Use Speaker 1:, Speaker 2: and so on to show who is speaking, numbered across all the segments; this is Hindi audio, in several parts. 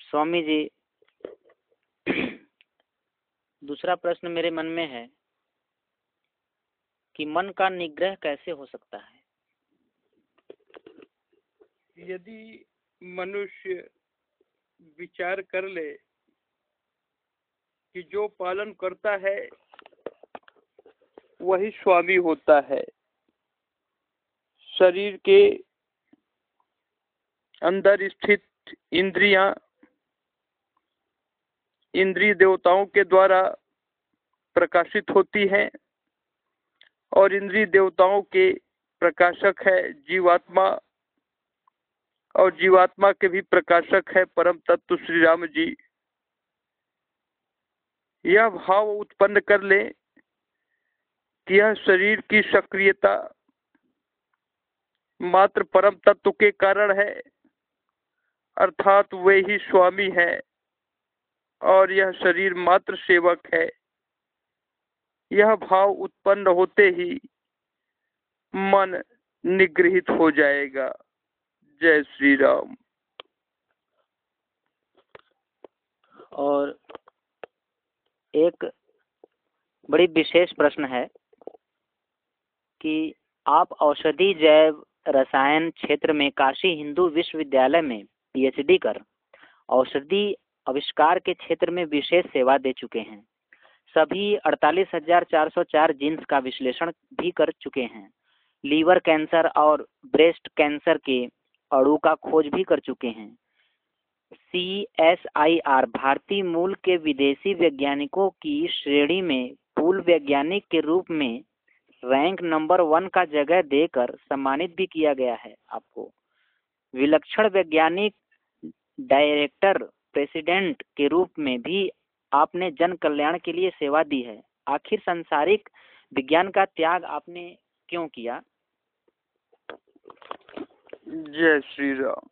Speaker 1: स्वामी जी, दूसरा प्रश्न मेरे मन में है कि मन का निग्रह कैसे हो सकता है।
Speaker 2: यदि मनुष्य विचार कर ले कि जो पालन करता है वही स्वामी होता है, शरीर के अंदर स्थित इंद्रियां इंद्रिय देवताओं के द्वारा प्रकाशित होती हैं और इंद्रिय देवताओं के प्रकाशक है जीवात्मा, और जीवात्मा के भी प्रकाशक है परम तत्व श्री राम जी। यह भाव उत्पन्न कर ले कि यह शरीर की सक्रियता मात्र परम तत्व के कारण है, अर्थात वे ही स्वामी है और यह शरीर मात्र सेवक है। यह भाव उत्पन्न होते ही मन निगृहित हो जाएगा। जय श्री राम।
Speaker 1: और एक बड़ी विशेष प्रश्न है कि आप औषधि जैव रसायन क्षेत्र में काशी हिंदू विश्वविद्यालय में पीएचडी कर औषधि आविष्कार के क्षेत्र में विशेष सेवा दे चुके हैं। सभी 48,404 जीन्स का विश्लेषण भी कर चुके हैं। लीवर कैंसर और ब्रेस्ट कैंसर के अणु का खोज भी कर चुके हैं। CSIR भारतीय मूल के विदेशी वैज्ञानिकों की श्रेणी में पूल वैज्ञानिक के रूप में रैंक नंबर 1 का जगह देकर सम्मानित भी किया गया है। आपको विलक्षण वैज्ञानिक डायरेक्टर प्रेसिडेंट के रूप में भी आपने जन कल्याण के लिए सेवा दी है। आखिर सांसारिक विज्ञान का त्याग आपने क्यों किया?
Speaker 2: जय श्री राम।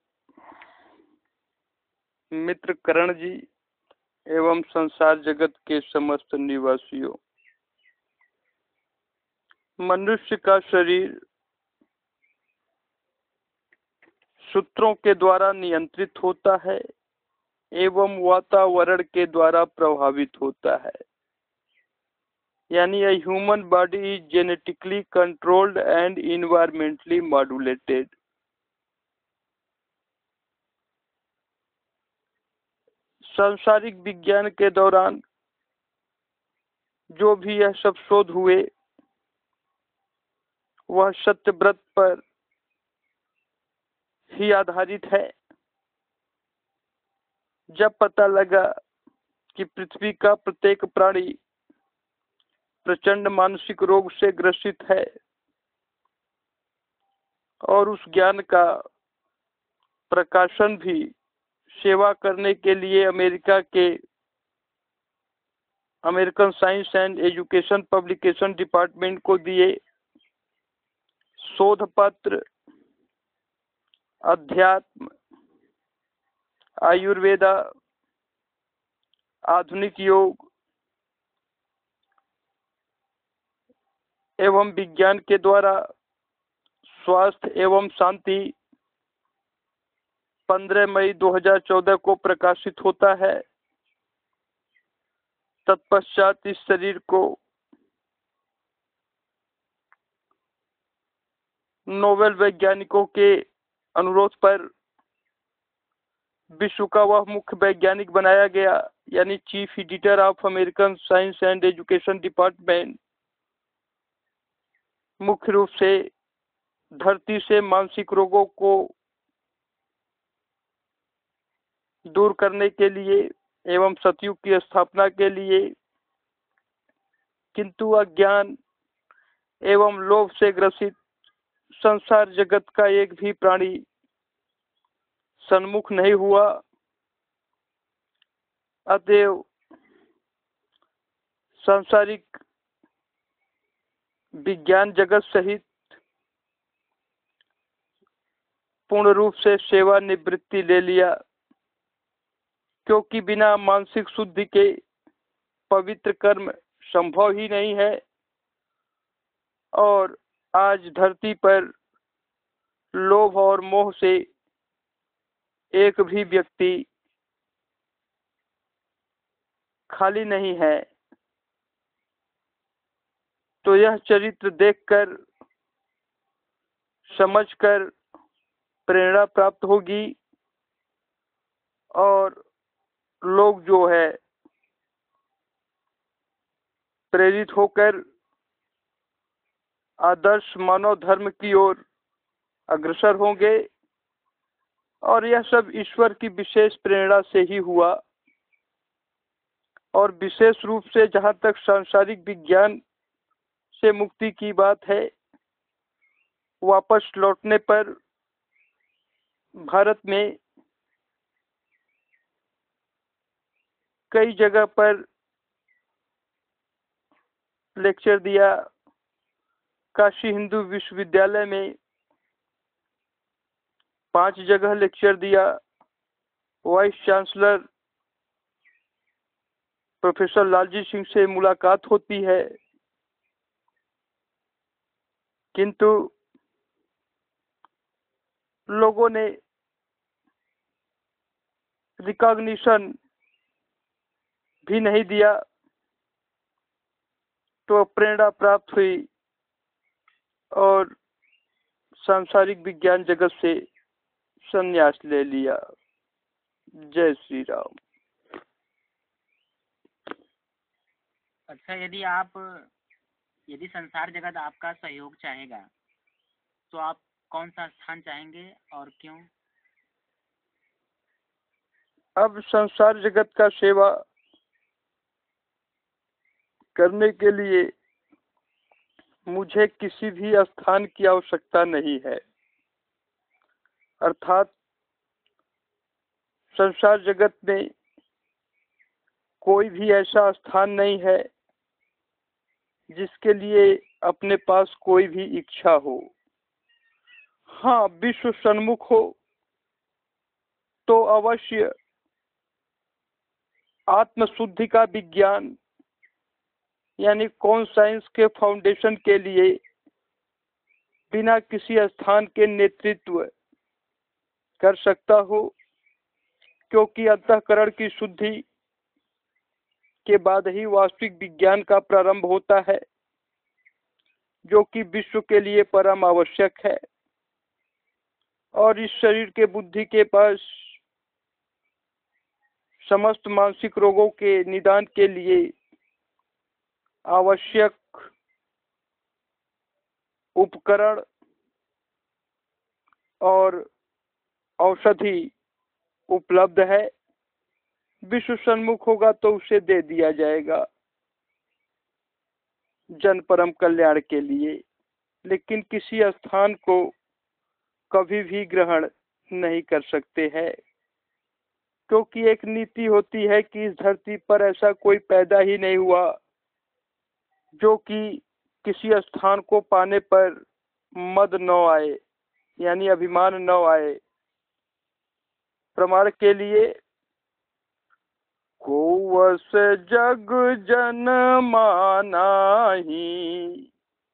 Speaker 2: मित्र करण जी एवं संसार जगत के समस्त निवासियों, मनुष्य का शरीर सूत्रों के द्वारा नियंत्रित होता है एवं वातावरण के द्वारा प्रभावित होता है। यानी human body is genetically controlled and environmentally modulated. सांसारिक विज्ञान के दौरान जो भी यह सब शोध हुए वह सत्यव्रत पर ही आधारित है। जब पता लगा कि पृथ्वी का प्रत्येक प्राणी प्रचंड मानसिक रोग से ग्रसित है और उस ज्ञान का प्रकाशन भी सेवा करने के लिए American science and education publication department को दिए, शोध पत्र अध्यात्म, आयुर्वेदा, आधुनिक योग एवं विज्ञान के द्वारा स्वास्थ्य एवं शांति 15 मई 2014 को प्रकाशित होता है। तत्पश्चात इस शरीर को नोबेल वैज्ञानिकों के अनुरोध पर विश्व का वह मुख्य वैज्ञानिक बनाया गया, यानी chief editor of American science and education department. मुख्य रूप से धरती से मानसिक रोगों को दूर करने के लिए एवं सतयुग की स्थापना के लिए, किंतु अज्ञान एवं लोभ से ग्रसित संसार जगत का एक भी प्राणी सन्मुख नहीं हुआ। अतएव सांसारिक विज्ञान जगत सहित पूर्ण रूप से सेवानिवृत्ति ले लिया, क्योंकि बिना मानसिक शुद्धि के पवित्र कर्म संभव ही नहीं है। और आज धरती पर लोभ और मोह से एक भी व्यक्ति खाली नहीं है। तो यह चरित्र देखकर, समझकर प्रेरणा प्राप्त होगी और लोग जो है प्रेरित होकर आदर्श मानव धर्म की ओर अग्रसर होंगे। और यह सब ईश्वर की विशेष प्रेरणा से ही हुआ। और विशेष रूप से जहाँ तक सांसारिक विज्ञान से मुक्ति की बात है, वापस लौटने पर भारत में कई जगह पर लेक्चर दिया। काशी हिंदू विश्वविद्यालय में 5 जगह लेक्चर दिया। Vice chancellor professor Lalji Singh से मुलाकात होती है, किंतु लोगों ने रिकॉग्निशन भी नहीं दिया। तो प्रेरणा प्राप्त हुई और सांसारिक विज्ञान जगत से संन्यास ले लिया। जय श्री राम।
Speaker 1: अच्छा, यदि संसार जगत आपका सहयोग चाहेगा तो आप कौन सा स्थान चाहेंगे और क्यों?
Speaker 2: अब संसार जगत का सेवा करने के लिए मुझे किसी भी स्थान की आवश्यकता नहीं है। अर्थात संसार जगत में कोई भी ऐसा स्थान नहीं है जिसके लिए अपने पास कोई भी इच्छा हो। हाँ, विश्व सन्मुख हो तो अवश्य आत्मशुद्धि का विज्ञान यानी कॉन्साइंस के फाउंडेशन के लिए बिना किसी स्थान के नेतृत्व कर सकता हो, क्योंकि अंतःकरण की शुद्धि के बाद ही वास्तविक विज्ञान का प्रारंभ होता है, जो कि विश्व के लिए परम आवश्यक है। और इस शरीर के बुद्धि के पास समस्त मानसिक रोगों के निदान के लिए आवश्यक उपकरण और औषधि उपलब्ध है। विश्व सन्मुख होगा तो उसे दे दिया जाएगा जन परम कल्याण के लिए, लेकिन किसी स्थान को कभी भी ग्रहण नहीं कर सकते हैं, क्योंकि एक नीति होती है कि इस धरती पर ऐसा कोई पैदा ही नहीं हुआ जो कि किसी स्थान को पाने पर मद न आए, यानी अभिमान न आए। प्रमाण के लिए कोवस जग जन मानाही,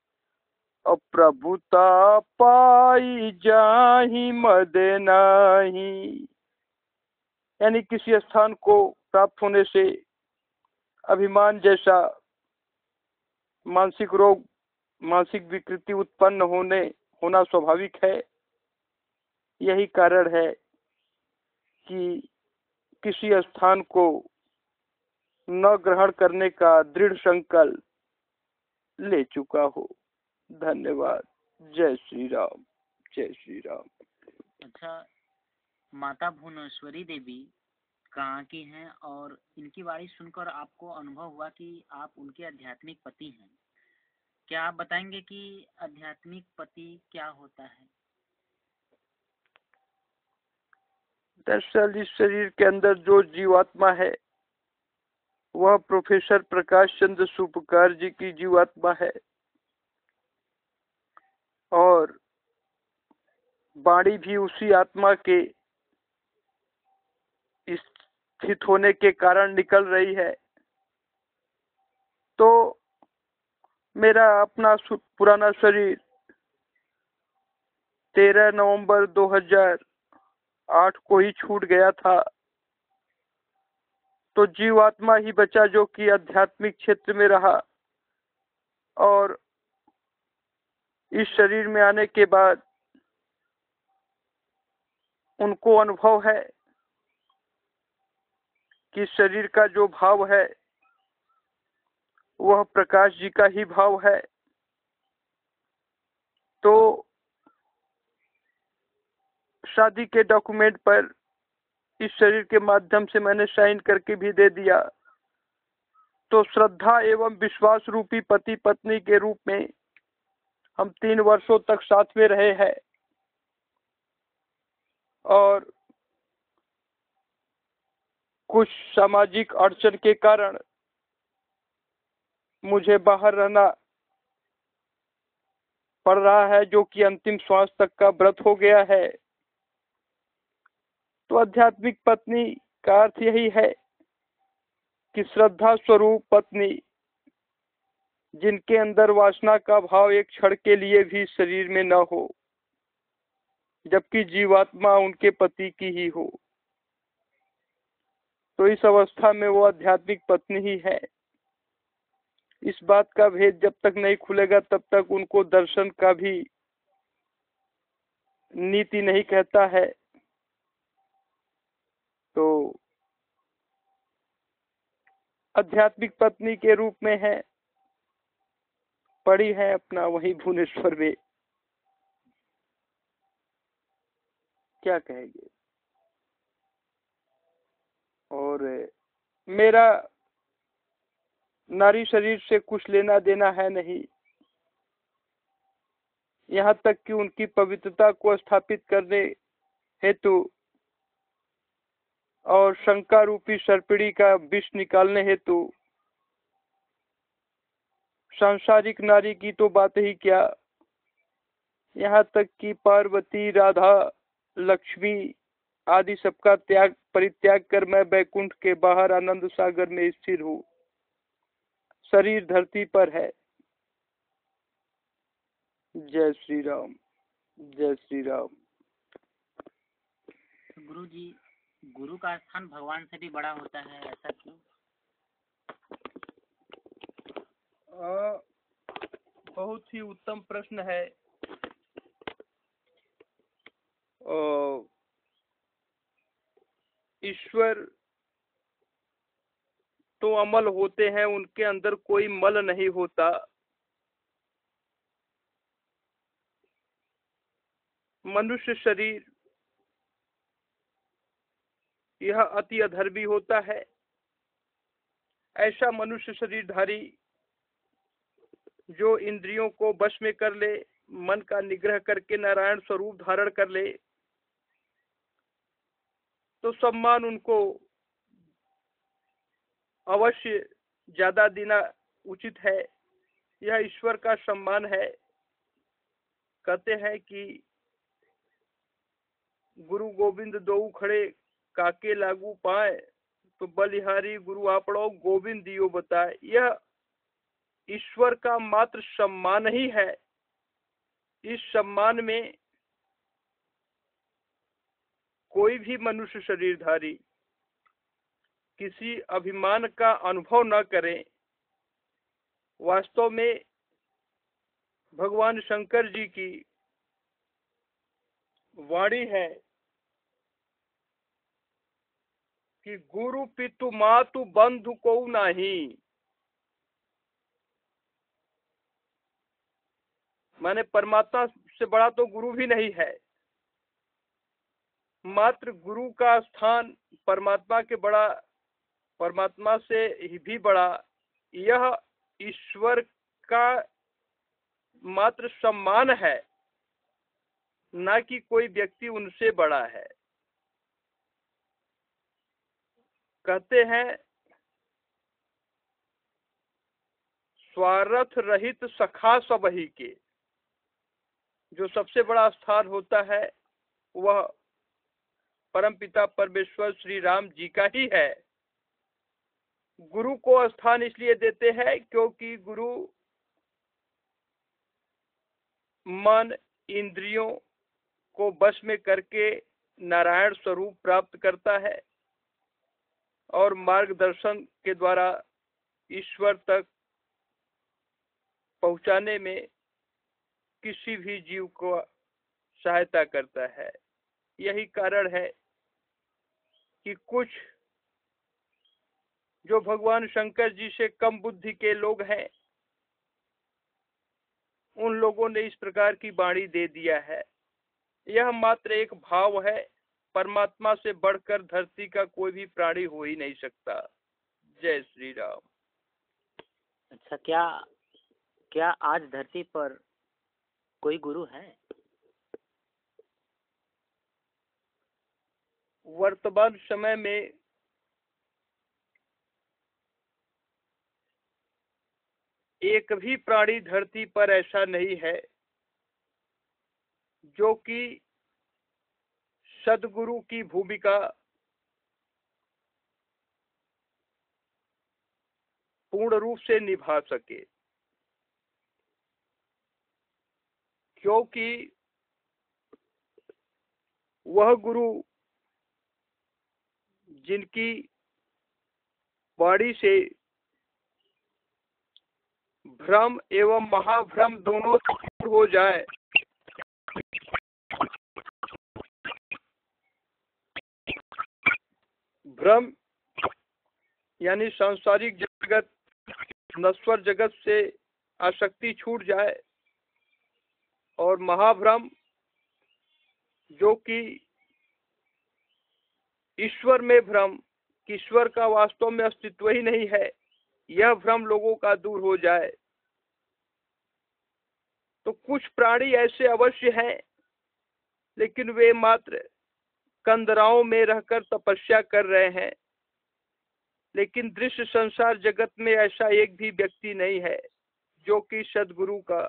Speaker 2: प्रभुता पाई जाहि मद नाही। यानी किसी स्थान को प्राप्त होने से अभिमान जैसा मानसिक रोग, मानसिक विकृति उत्पन्न होना स्वाभाविक है। यही कारण है कि किसी स्थान को न ग्रहण करने का दृढ़ संकल्प ले चुका हो। धन्यवाद। जय श्री राम। जय श्री राम।
Speaker 1: अच्छा, माता भुवनेश्वरी देवी कहाँ की हैं और इनकी वाणी सुनकर आपको अनुभव हुआ कि आप उनके आध्यात्मिक पति हैं। क्या आप बताएंगे कि आध्यात्मिक पति क्या होता है?
Speaker 2: दरअसल इस शरीर के अंदर जो जीवात्मा है वह प्रोफेसर प्रकाश चंद्र सुपकार जी की जीवात्मा है, और वाणी भी उसी आत्मा के स्थित होने के कारण निकल रही है। तो मेरा अपना पुराना शरीर 13 नवंबर 2008 को ही छूट गया था। तो जीवात्मा ही बचा जो कि आध्यात्मिक क्षेत्र में रहा और इस शरीर में आने के बाद उनको अनुभव है कि शरीर का जो भाव है वह प्रकाश जी का ही भाव है। तो शादी के डॉक्यूमेंट पर इस शरीर के माध्यम से मैंने साइन करके भी दे दिया। तो श्रद्धा एवं विश्वास रूपी पति पत्नी के रूप में हम 3 वर्षों तक साथ में रहे हैं और कुछ सामाजिक अड़चन के कारण मुझे बाहर रहना पड़ रहा है, जो कि अंतिम श्वास तक का व्रत हो गया है। तो आध्यात्मिक पत्नी का अर्थ यही है कि श्रद्धा स्वरूप पत्नी जिनके अंदर वासना का भाव एक क्षण के लिए भी शरीर में न हो, जबकि जीवात्मा उनके पति की ही हो। तो इस अवस्था में वो आध्यात्मिक पत्नी ही है। इस बात का भेद जब तक नहीं खुलेगा तब तक उनको दर्शन का भी नीति नहीं कहता है। तो आध्यात्मिक पत्नी के रूप में है, पड़ी है अपना वही भुवनेश्वर में। क्या कहेंगे। और मेरा नारी शरीर से कुछ लेना देना है नहीं, यहाँ तक कि उनकी पवित्रता को स्थापित करने हेतु और शंका रूपी सर्पिणी का विष निकालने हेतु सांसारिक नारी की तो बात ही क्या, यहाँ तक कि पार्वती, राधा, लक्ष्मी आदि सबका त्याग परित्याग कर मैं बैकुंठ के बाहर आनंद सागर में स्थिर हूँ। शरीर धरती पर है। जय श्री राम, जय श्री राम।
Speaker 1: गुरु जी, गुरु का स्थान भगवान से भी बड़ा होता है, ऐसा क्यों?
Speaker 2: बहुत ही उत्तम प्रश्न है। ईश्वर तो अमल होते हैं, उनके अंदर कोई मल नहीं होता। मनुष्य शरीर यह अति अधर्मी होता है। ऐसा मनुष्य शरीरधारी जो इंद्रियों को वश में कर ले, मन का निग्रह करके नारायण स्वरूप धारण कर ले, तो सम्मान उनको अवश्य ज्यादा देना उचित है। यह ईश्वर का सम्मान है। कहते हैं कि गुरु गोविंद दो खड़े काके लागू पाए, तो बलिहारी गुरु आपड़ो गोविंद दियो बताए। यह ईश्वर का मात्र सम्मान ही है। इस सम्मान में कोई भी मनुष्य शरीरधारी किसी अभिमान का अनुभव न करें। वास्तव में भगवान शंकर जी की वाणी है कि गुरु पितु मातु बंधु को नहीं। माने परमात्मा से बड़ा तो गुरु भी नहीं है। मात्र गुरु का स्थान परमात्मा के बड़ा, परमात्मा से ही भी बड़ा, यह ईश्वर का मात्र सम्मान है, ना कि कोई व्यक्ति उनसे बड़ा है। कहते हैं स्वार्थ रहित सखा सबही के। जो सबसे बड़ा स्थान होता है वह परमपिता परमेश्वर श्री राम जी का ही है। गुरु को स्थान इसलिए देते हैं क्योंकि गुरु मन इंद्रियों को वश में करके नारायण स्वरूप प्राप्त करता है। और मार्गदर्शन के द्वारा ईश्वर तक पहुंचाने में किसी भी जीव को सहायता करता है। यही कारण है कि कुछ जो भगवान शंकर जी से कम बुद्धि के लोग हैं, उन लोगों ने इस प्रकार की वाणी दे दिया है। यह मात्र एक भाव है, परमात्मा से बढ़कर धरती का कोई भी प्राणी हो ही नहीं सकता। जय श्री राम।
Speaker 1: अच्छा, क्या क्या आज धरती पर कोई गुरु है?
Speaker 2: वर्तमान समय में एक भी प्राणी धरती पर ऐसा नहीं है जो कि सदगुरु की भूमिका पूर्ण रूप से निभा सके, क्योंकि वह गुरु जिनकी वाणी से भ्रम एवं महाभ्रम दोनों दूर हो जाए, भ्रम यानी सांसारिक जगत, नश्वर जगत से आसक्ति छूट जाए, और महाभ्रम जो कि ईश्वर में भ्रम कि ईश्वर का वास्तव में अस्तित्व ही नहीं है, यह भ्रम लोगों का दूर हो जाए। तो कुछ प्राणी ऐसे अवश्य हैं, लेकिन वे मात्र कंदराओं में रहकर तपस्या कर रहे हैं। लेकिन दृश्य संसार जगत में ऐसा एक भी व्यक्ति नहीं है जो कि सदगुरु का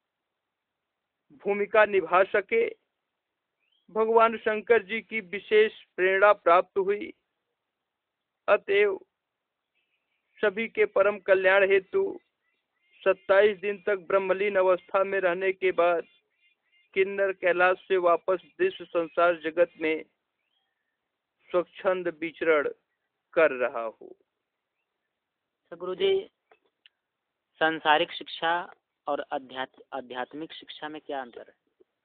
Speaker 2: भूमिका निभा सके। भगवान शंकर जी की विशेष प्रेरणा प्राप्त हुई, अतएव सभी के परम कल्याण हेतु 27 दिन तक ब्रह्मलीन अवस्था में रहने के बाद किन्नर कैलाश से वापस दृश्य संसार जगत में स्वच्छंद विचरण कर रहा हूँ।
Speaker 1: गुरु जी, सांसारिक शिक्षा और आध्यात्मिक शिक्षा में क्या अंतर है?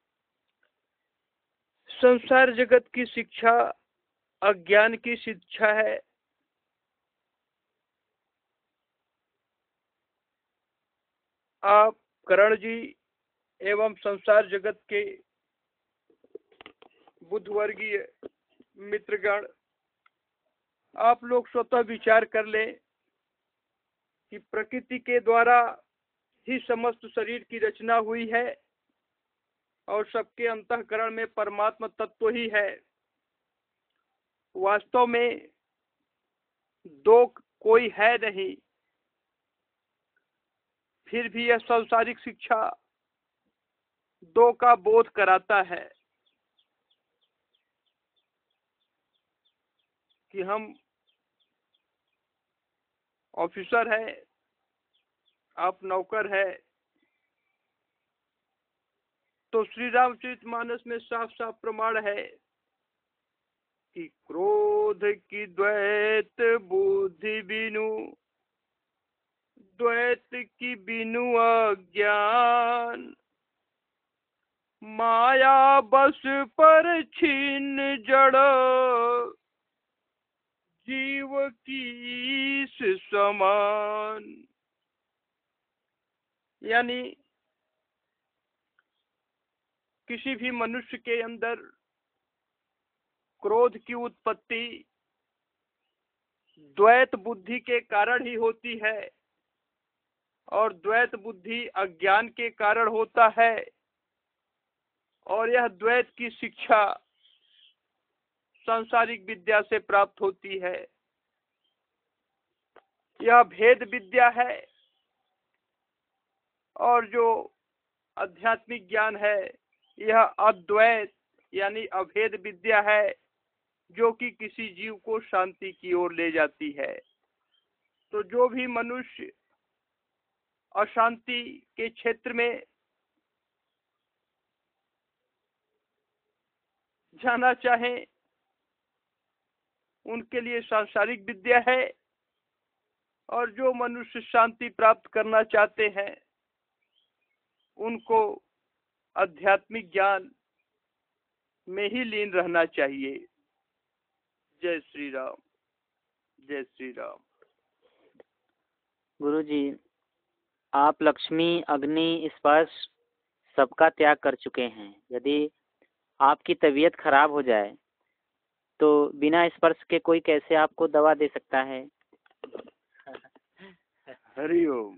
Speaker 2: संसार जगत की शिक्षा अज्ञान की शिक्षा है। आप करण जी एवं संसार जगत के बुद्धवर्गीय मित्रगण, आप लोग स्वतः विचार कर लें कि प्रकृति के द्वारा ही समस्त शरीर की रचना हुई है और सबके अंतःकरण में परमात्मा तत्व ही है। वास्तव में दो कोई है नहीं, फिर भी यह सांसारिक शिक्षा दो का बोध कराता है कि हम ऑफिसर है, आप नौकर है। तो श्री रामचरितमानस में साफ साफ प्रमाण है कि क्रोध की द्वैत बुद्धि बिनु, द्वैत की बिनु अज्ञान, माया बस पर छिन्न जड़, जीव की इस समान। यानी किसी भी मनुष्य के अंदर क्रोध की उत्पत्ति द्वैत बुद्धि के कारण ही होती है, और द्वैत बुद्धि अज्ञान के कारण होता है। और यह द्वैत की शिक्षा सांसारिक विद्या से प्राप्त होती है। यह भेद विद्या है, और जो आध्यात्मिक ज्ञान है यह अद्वैत यानी अभेद विद्या है, जो कि किसी जीव को शांति की ओर ले जाती है। तो जो भी मनुष्य अशांति के क्षेत्र में जाना चाहे, उनके लिए सांसारिक विद्या है, और जो मनुष्य शांति प्राप्त करना चाहते हैं उनको आध्यात्मिक ज्ञान में ही लीन रहना चाहिए। जय श्री राम, जय श्री राम।
Speaker 1: गुरु जी, आप लक्ष्मी, अग्नि, स्पर्श सबका त्याग कर चुके हैं। यदि आपकी तबीयत खराब हो जाए तो बिना स्पर्श के कोई कैसे आपको दवा दे सकता है?
Speaker 2: हरिओम।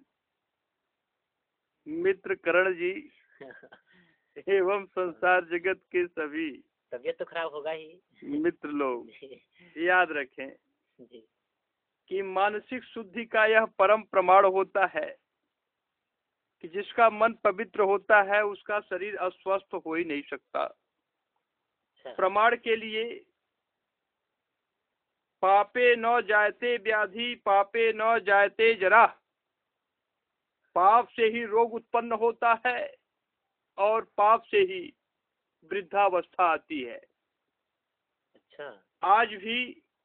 Speaker 2: मित्र करण जी एवं संसार जगत के सभी
Speaker 1: तबीयत तो खराब होगा ही
Speaker 2: मित्र लोग याद रखें
Speaker 1: जी।
Speaker 2: कि मानसिक शुद्धि का यह परम प्रमाण होता है कि जिसका मन पवित्र होता है उसका शरीर अस्वस्थ हो ही नहीं सकता। प्रमाण के लिए पापे न जायते व्याधि, पापे न जायते जरा, पाप से ही रोग उत्पन्न होता है और पाप से ही वृद्धावस्था आती है।
Speaker 1: अच्छा।
Speaker 2: आज भी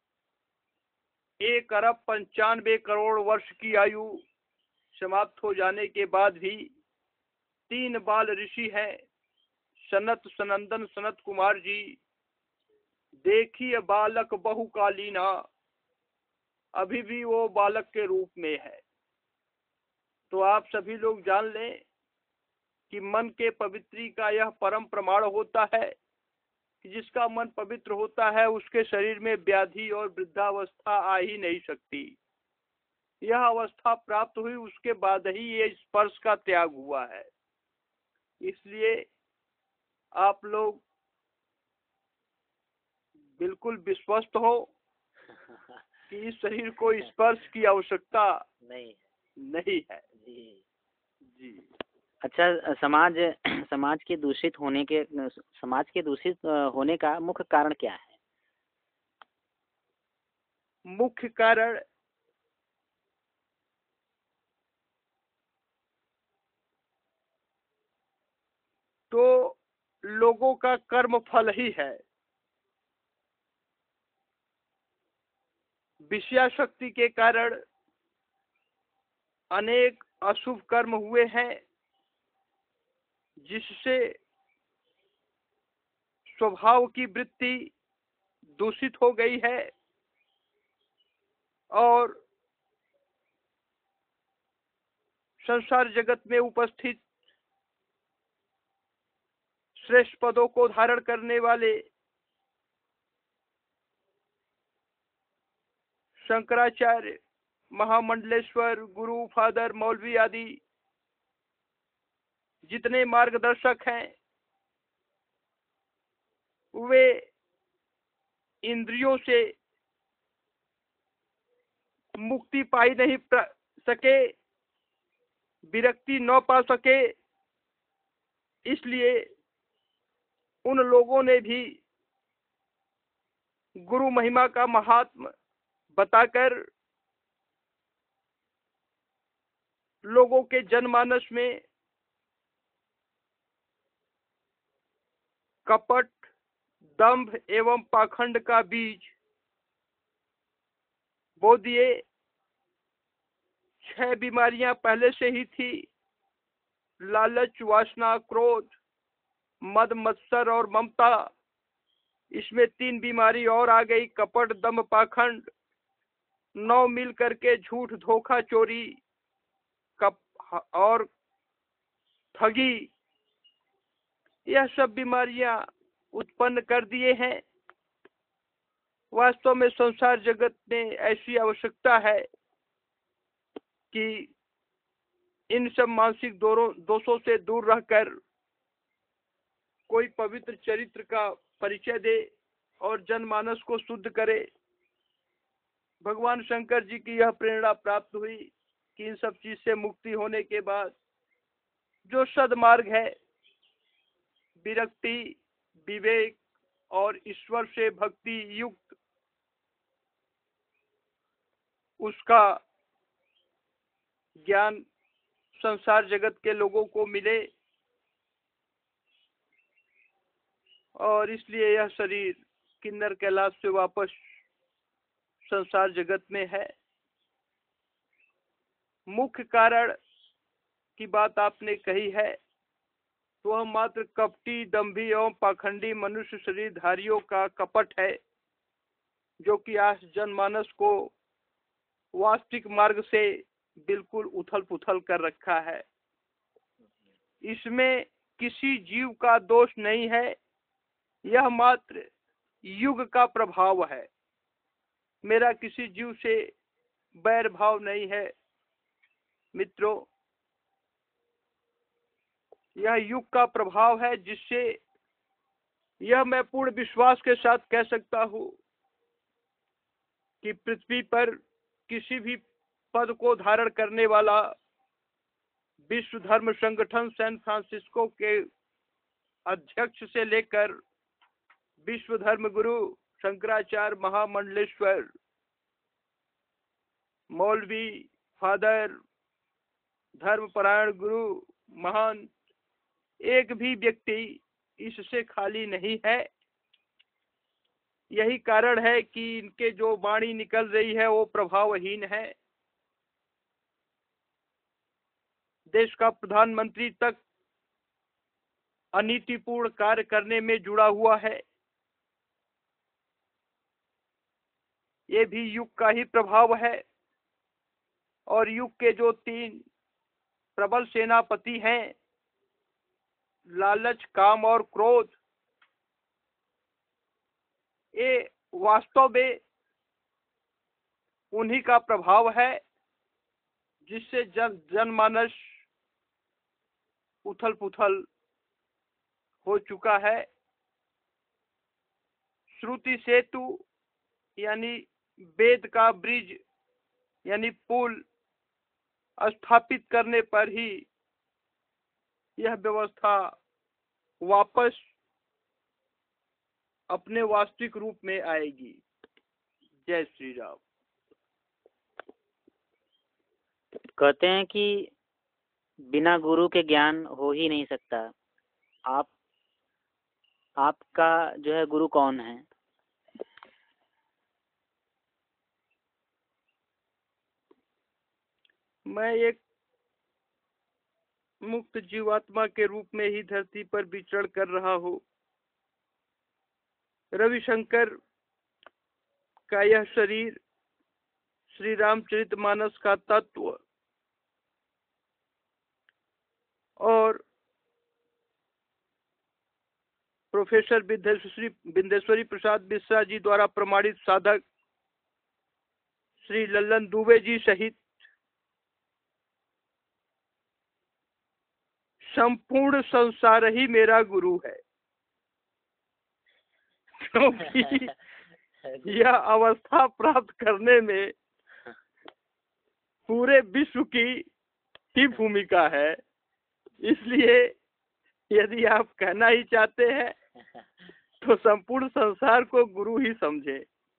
Speaker 2: 1 अरब 95 करोड़ वर्ष की आयु समाप्त हो जाने के बाद भी 3 बाल ऋषि हैं, सनत सनंदन सनत कुमार जी। देखिए बालक बहुकालीना, अभी भी वो बालक के रूप में है। तो आप सभी लोग जान लें कि मन के पवित्री का यह परम प्रमाण होता है कि जिसका मन पवित्र होता है उसके शरीर में व्याधि और वृद्धावस्था आ ही नहीं सकती। यह अवस्था प्राप्त हुई उसके बाद ही ये स्पर्श का त्याग हुआ है। इसलिए आप लोग बिल्कुल विश्वस्त हो कि इस शरीर को स्पर्श की आवश्यकता नहीं है जी।
Speaker 1: अच्छा, समाज के दूषित होने का मुख्य कारण क्या है?
Speaker 2: मुख्य कारण तो लोगों का कर्म फल ही है। विषयाशक्ति के कारण अनेक अशुभ कर्म हुए हैं जिससे स्वभाव की वृत्ति दूषित हो गई है और संसार जगत में उपस्थित श्रेष्ठ पदों को धारण करने वाले शंकराचार्य, महामंडलेश्वर, गुरु, फादर, मौलवी आदि जितने मार्गदर्शक हैं वे इंद्रियों से मुक्ति पा ही नहीं सके, विरक्ति न पा सके। इसलिए उन लोगों ने भी गुरु महिमा का महात्म बताकर लोगों के जनमानस में कपट, दंभ एवं पाखंड का बीज बो दिए। 6 बीमारियां पहले से ही थी: लालच, वासना, क्रोध, मद, मत्सर और ममता। इसमें 3 बीमारी और आ गई: कपट, दंभ, पाखंड। 9 मिल करके झूठ, धोखा, चोरी और ठगी, यह सब बीमारियां उत्पन्न कर दिए हैं। वास्तव में संसार जगत में ऐसी आवश्यकता है कि इन सब मानसिक दोषों से दूर रहकर कोई पवित्र चरित्र का परिचय दे और जनमानस को शुद्ध करे। भगवान शंकर जी की यह प्रेरणा प्राप्त हुई कि इन सब चीज से मुक्ति होने के बाद जो सदमार्ग है, विरक्ति, विवेक और ईश्वर से भक्ति युक्त, उसका ज्ञान संसार जगत के लोगों को मिले। और इसलिए यह शरीर किन्नर कैलाश से वापस संसार जगत में है। मुख्य कारण की बात आपने कही है तो वह मात्र कपटी, दंभी एवं पाखंडी मनुष्य शरीरधारियों का कपट है, जो कि आज जनमानस को वास्तविक मार्ग से बिल्कुल उथल पुथल कर रखा है। इसमें किसी जीव का दोष नहीं है, यह मात्र युग का प्रभाव है। मेरा किसी जीव से बैर भाव नहीं है मित्रों, यह युग का प्रभाव है, जिससे यह मैं पूर्ण विश्वास के साथ कह सकता हूँ कि पृथ्वी पर किसी भी पद को धारण करने वाला विश्व धर्म संगठन सैन फ्रांसिस्को के अध्यक्ष से लेकर विश्व धर्म गुरु शंकराचार्य महामंडलेश्वर, मौलवी, फादर, धर्मपरायण गुरु, महान, एक भी व्यक्ति इससे खाली नहीं है। यही कारण है कि इनके जो वाणी निकल रही है वो प्रभावहीन है। देश का प्रधानमंत्री तक अनीतिपूर्ण कार्य करने में जुड़ा हुआ है। ये भी युग का ही प्रभाव है। और युग के जो 3 प्रबल सेनापति हैं, लालच, काम और क्रोध, ये वास्तव में उन्हीं का प्रभाव है, जिससे जनमानस उथल पुथल हो चुका है। श्रुति सेतु यानी वेद का ब्रिज यानी पुल स्थापित करने पर ही यह व्यवस्था वापस अपने वास्तविक रूप में आएगी। जय श्री राम।
Speaker 1: कहते हैं कि बिना गुरु के ज्ञान हो ही नहीं सकता। आपका जो है गुरु कौन है?
Speaker 2: मैं एक मुक्त जीवात्मा के रूप में ही धरती पर विचरण कर रहा हूँ। रविशंकर का यह शरीर श्री रामचरितमानस का तत्व और प्रोफेसर विंदेश्वरी प्रसाद मिश्रा जी द्वारा प्रमाणित साधक श्री लल्लन दुबे जी सहित संपूर्ण संसार ही मेरा गुरु है, क्योंकि यह अवस्था प्राप्त करने में पूरे विश्व की ही भूमिका है। इसलिए यदि आप कहना ही चाहते हैं तो संपूर्ण संसार को गुरु ही समझे।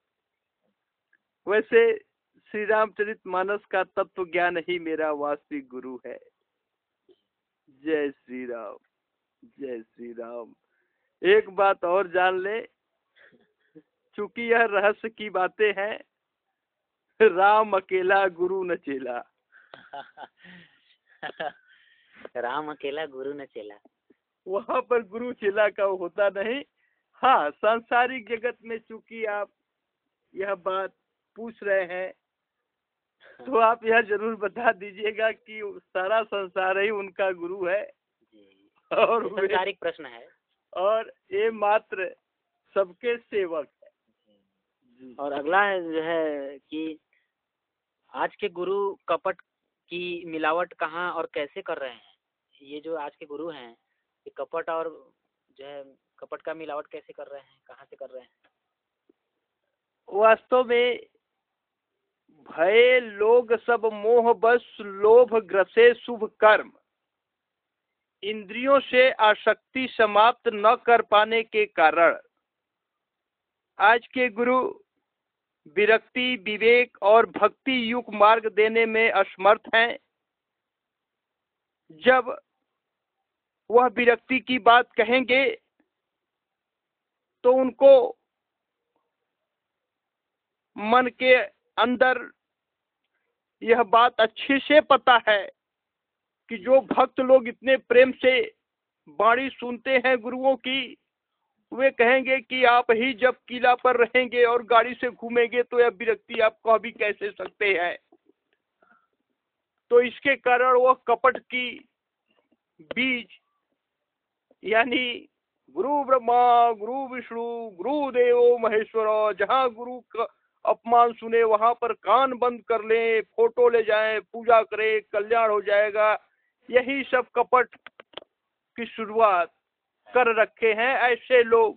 Speaker 2: वैसे श्री रामचरितमानस का तत्व ज्ञान ही मेरा वास्तविक गुरु है। जय श्री राम, जय श्री राम। एक बात और जान ले, चूंकि यह रहस्य की बातें हैं, राम अकेला गुरु न चेला।
Speaker 1: राम अकेला गुरु न चेला।
Speaker 2: वहाँ पर गुरु चेला का होता नहीं। हाँ, सांसारिक जगत में चूंकि आप यह बात पूछ रहे हैं तो आप यह जरूर बता दीजिएगा कि सारा संसार ही उनका गुरु है। और
Speaker 1: सांसारिक प्रश्न है
Speaker 2: और ये मात्र सबके सेवक है।
Speaker 1: और अगला है जो है कि आज के गुरु कपट की मिलावट कहाँ और कैसे कर रहे हैं? ये जो आज के गुरु हैं, ये कपट और जो है कपट का मिलावट कैसे कर रहे हैं, कहाँ से कर रहे हैं?
Speaker 2: वास्तव में भय लोग सब मोह बस लोभ ग्रसे शुभ कर्म, इंद्रियों से आसक्ति समाप्त न कर पाने के कारण आज के गुरु विरक्ति, विवेक और भक्ति युक्त मार्ग देने में असमर्थ हैं। जब वह विरक्ति की बात कहेंगे तो उनको मन के अंदर यह बात अच्छे से पता है कि जो भक्त लोग इतने प्रेम से वाणी सुनते हैं गुरुओं की, वे कहेंगे कि आप ही जब किला पर रहेंगे और गाड़ी से घूमेंगे तो यह विरक्ति आपको अभी कैसे सकते हैं। तो इसके कारण वह कपट की बीज यानी गुरु ब्रह्मा गुरु विष्णु गुरु देवो महेश्वर, जहाँ गुरु का अपमान सुने वहां पर कान बंद कर ले, फोटो ले जाएं, पूजा करें, कल्याण हो जाएगा, यही सब कपट की शुरुआत कर रखे हैं। ऐसे लोग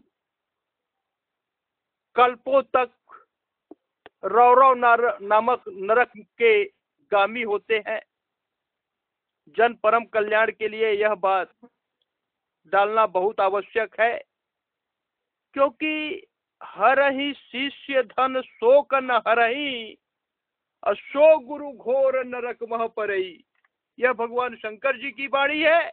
Speaker 2: कल्पों तक रौरव नामक नरक के गामी होते हैं। जन परम कल्याण के लिए यह बात डालना बहुत आवश्यक है, क्योंकि हर ही शिष्य धन शोक न हरही, अशो गुरु घोर नरक मह परई। यह भगवान शंकर जी की वाणी है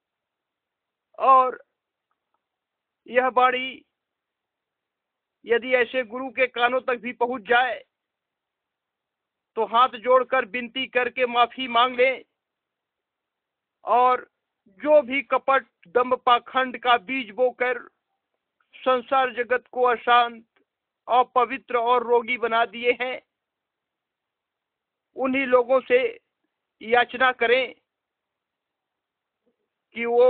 Speaker 2: और यह वाणी यदि ऐसे गुरु के कानों तक भी पहुंच जाए तो हाथ जोड़कर विनती करके माफी मांग ले और जो भी कपट दंभ पाखंड का बीज बोकर संसार जगत को अशांत, अपवित्र और रोगी बना दिए हैं, उन्हीं लोगों से याचना करें कि वो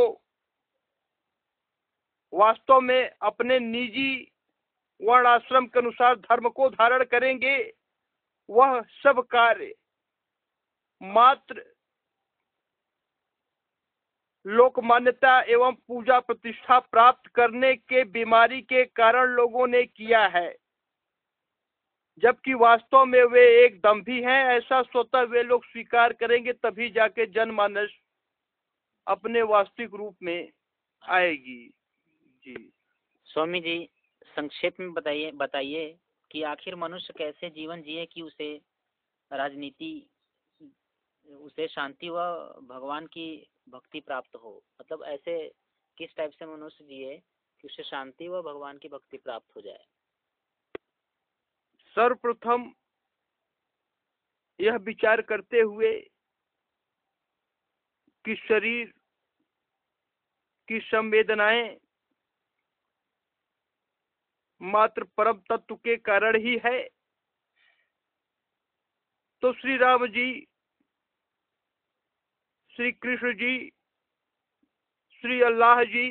Speaker 2: वास्तव में अपने निजी वर्ण आश्रम के अनुसार धर्म को धारण करेंगे। वह सब कार्य मात्र लोक मान्यता एवं पूजा प्रतिष्ठा प्राप्त करने के बीमारी के कारण लोगों ने किया है, जबकि वास्तव में वे एक दंभी हैं। ऐसा स्वतः वे लोग स्वीकार करेंगे तभी जाके जनमानस अपने वास्तविक रूप में आएगी। जी
Speaker 1: स्वामी जी, संक्षेप में बताइए कि आखिर मनुष्य कैसे जीवन जिए कि उसे राजनीति, उसे शांति व भगवान की भक्ति प्राप्त हो। मतलब ऐसे किस टाइप से मनुष्य जिए कि उसे शांति व भगवान की भक्ति प्राप्त हो जाए।
Speaker 2: सर्वप्रथम यह विचार करते हुए कि शरीर की संवेदनाएं मात्र परम तत्व के कारण ही है, तो श्री राम जी, श्री कृष्ण जी, श्री अल्लाह जी,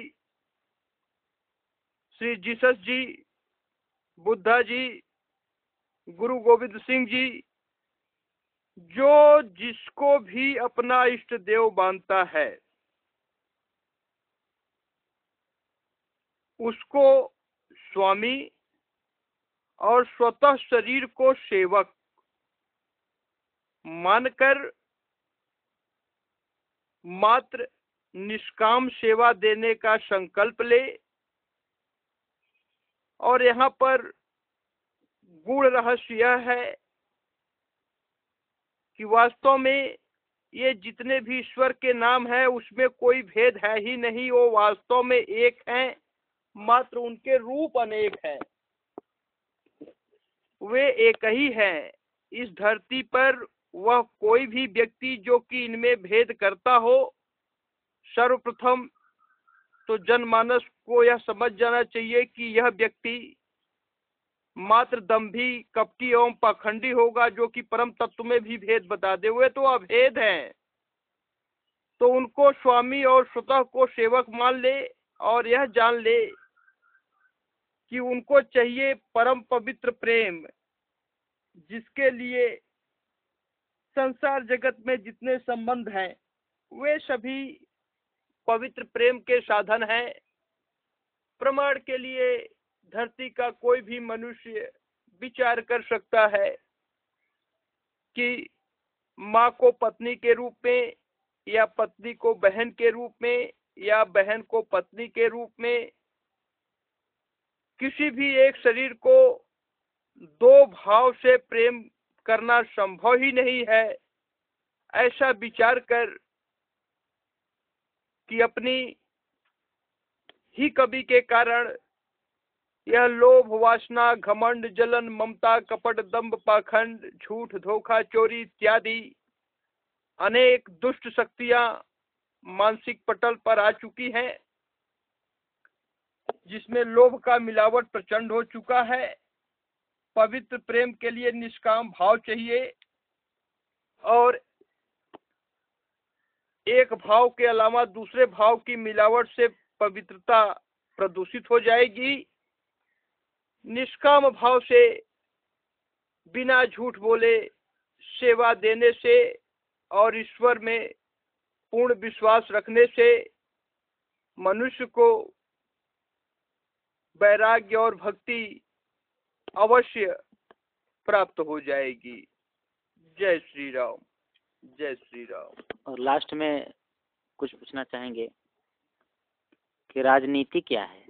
Speaker 2: श्री जीसस जी, बुद्धा जी, गुरु गोविंद सिंह जी, जो जिसको भी अपना इष्ट देव मानता है उसको स्वामी और स्वतः शरीर को सेवक मानकर मात्र निष्काम सेवा देने का संकल्प ले। और यहाँ पर गूढ़ रहस्य यह है कि वास्तव में ये जितने भी ईश्वर के नाम हैं उसमें कोई भेद है ही नहीं, वो वास्तव में एक हैं, मात्र उनके रूप अनेक हैं। वे एक ही हैं। इस धरती पर वह कोई भी व्यक्ति जो कि इनमें भेद करता हो, सर्वप्रथम तो जनमानस को यह समझ जाना चाहिए कि यह व्यक्ति मात्र दंभी, कपटी एवं पाखंडी होगा, जो कि परम तत्व में भी भेद बता दे। हुए तो अभेद हैं, तो उनको स्वामी और स्वतः को सेवक मान ले और यह जान ले कि उनको चाहिए परम पवित्र प्रेम, जिसके लिए संसार जगत में जितने संबंध हैं वे सभी पवित्र प्रेम के साधन हैं। प्रमाण के लिए धरती का कोई भी मनुष्य विचार कर सकता है कि माँ को पत्नी के रूप में, या पत्नी को बहन के रूप में, या बहन को पत्नी के रूप में, किसी भी एक शरीर को दो भाव से प्रेम करना संभव ही नहीं है। ऐसा विचार कर कि अपनी ही कमी के कारण यह लोभ, वासना, घमंड, जलन, ममता, कपट, दंभ, पाखंड, झूठ, धोखा, चोरी इत्यादि अनेक दुष्ट शक्तियां मानसिक पटल पर आ चुकी हैं, जिसमें लोभ का मिलावट प्रचंड हो चुका है। पवित्र प्रेम के लिए निष्काम भाव चाहिए और एक भाव के अलावा दूसरे भाव की मिलावट से पवित्रता प्रदूषित हो जाएगी। निष्काम भाव से, बिना झूठ बोले सेवा देने से और ईश्वर में पूर्ण विश्वास रखने से मनुष्य को वैराग्य और भक्ति अवश्य प्राप्त हो जाएगी। जय श्री राम, जय श्री राम।
Speaker 1: और लास्ट में कुछ पूछना चाहेंगे कि राजनीति क्या है?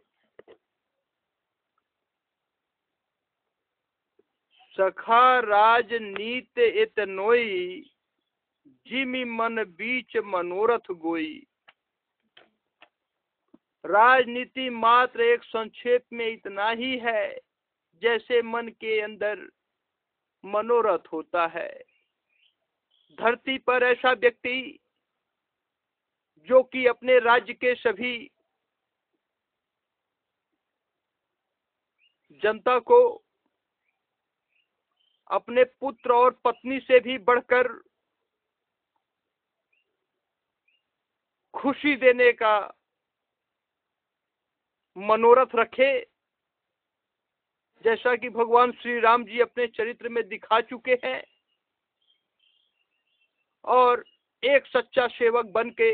Speaker 2: सखा राजनीत एतनोई, जिमि मन बीच मनोरथ गोई। राजनीति मात्र एक संक्षेप में इतना ही है जैसे मन के अंदर मनोरथ होता है। धरती पर ऐसा व्यक्ति जो कि अपने राज्य के सभी जनता को अपने पुत्र और पत्नी से भी बढ़कर खुशी देने का मनोरथ रखे, जैसा कि भगवान श्री राम जी अपने चरित्र में दिखा चुके हैं, और एक सच्चा सेवक बन के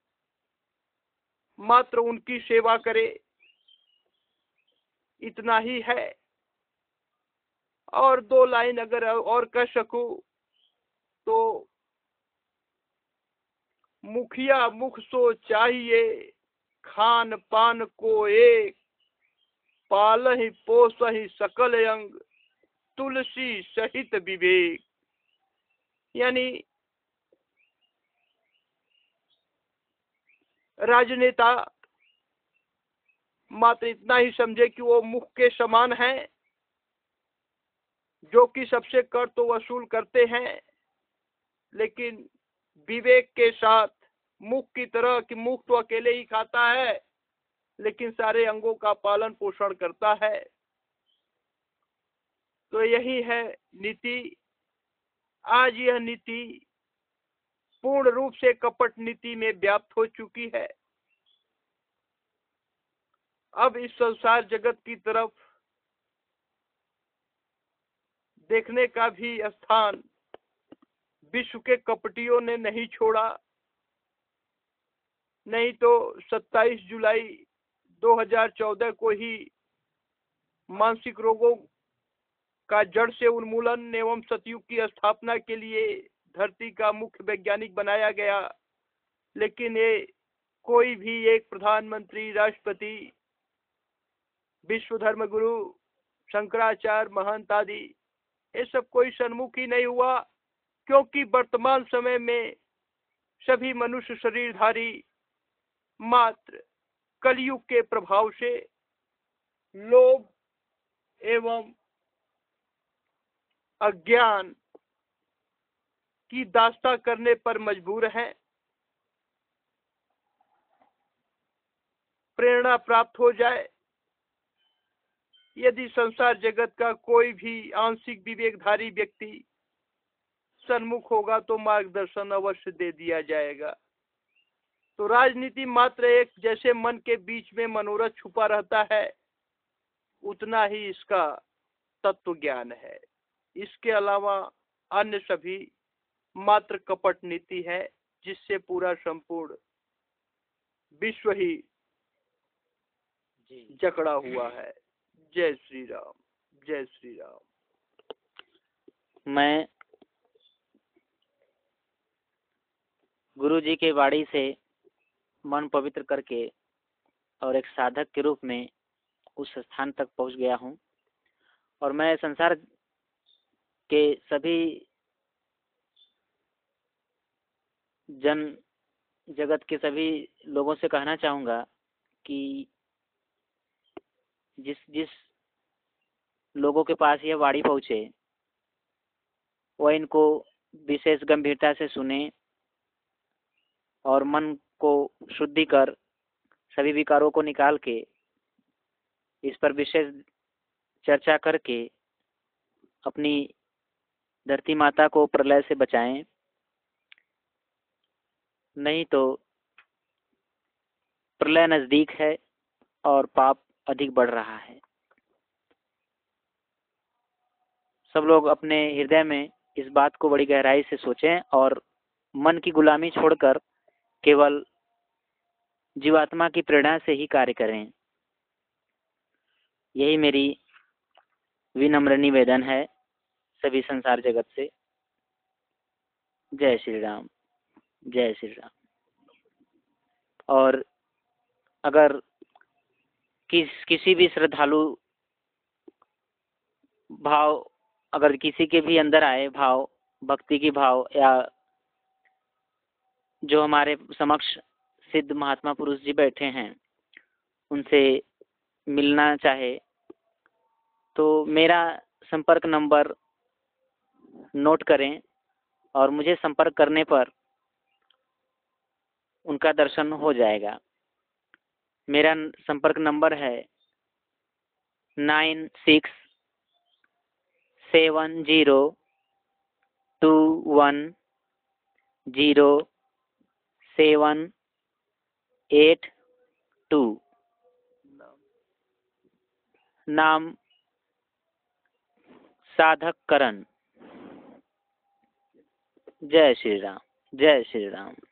Speaker 2: मात्र उनकी सेवा करे, इतना ही है। और दो लाइन अगर और कह सकूं तो मुखिया मुख सो चाहिए, खान पान को एक, पालहि पोसहि सकल अंग, तुलसी सहित विवेक। यानी राजनेता मात्र इतना ही समझे कि वो मुख के समान है, जो कि सबसे कर तो वसूल करते हैं, लेकिन विवेक के साथ मुख की तरह कि मुख तो अकेले ही खाता है लेकिन सारे अंगों का पालन पोषण करता है। तो यही है नीति। आज यह नीति पूर्ण रूप से कपट नीति में व्याप्त हो चुकी है। अब इस संसार जगत की तरफ देखने का भी स्थान विश्व के कपटियों ने नहीं छोड़ा। नहीं तो 27 जुलाई 2014 को ही मानसिक रोगों का जड़ से उन्मूलन एवं सतयुग की स्थापना के लिए धरती का मुख्य वैज्ञानिक बनाया गया, लेकिन ये कोई भी एक प्रधानमंत्री, राष्ट्रपति, विश्व धर्म गुरु, शंकराचार्य, महंत आदि ये सब कोई सन्मुख ही नहीं हुआ, क्योंकि वर्तमान समय में सभी मनुष्य शरीरधारी मात्र कलयुग के प्रभाव से लोभ एवं अज्ञान की दास्ता करने पर मजबूर हैं। प्रेरणा प्राप्त हो जाए, यदि संसार जगत का कोई भी आंशिक विवेकधारी व्यक्ति सन्मुख होगा तो मार्गदर्शन अवश्य दे दिया जाएगा। तो राजनीति मात्र एक जैसे मन के बीच में मनोरथ छुपा रहता है, उतना ही इसका तत्व ज्ञान है। इसके अलावा अन्य सभी मात्र कपट नीति है, जिससे पूरा संपूर्ण विश्व ही जकड़ा हुआ है। जय श्री राम, जय श्री राम।
Speaker 1: मैं गुरु जी के वाणी से मन पवित्र करके और एक साधक के रूप में उस स्थान तक पहुंच गया हूं, और मैं संसार के सभी जन जगत के सभी लोगों से कहना चाहूँगा कि जिस जिस लोगों के पास यह वाणी पहुँचे वह इनको विशेष गंभीरता से सुने और मन को शुद्धि कर सभी विकारों को निकाल के इस पर विशेष चर्चा करके अपनी धरती माता को प्रलय से बचाएं। नहीं तो प्रलय नज़दीक है और पाप अधिक बढ़ रहा है। सब लोग अपने हृदय में इस बात को बड़ी गहराई से सोचें और मन की गुलामी छोड़कर केवल जीवात्मा की प्रेरणा से ही कार्य करें। यही मेरी विनम्र निवेदन है सभी संसार जगत से। जय श्री राम, जय श्री राम। और अगर किसी भी श्रद्धालु भाव अगर किसी के भी अंदर आए भाव, भक्ति की भाव, या जो हमारे समक्ष सिद्ध महात्मा पुरुष जी बैठे हैं उनसे मिलना चाहे तो मेरा संपर्क नंबर नोट करें और मुझे संपर्क करने पर उनका दर्शन हो जाएगा। मेरा संपर्क नंबर है 9670210782। नाम साधक करण। जय श्री राम, जय श्री राम।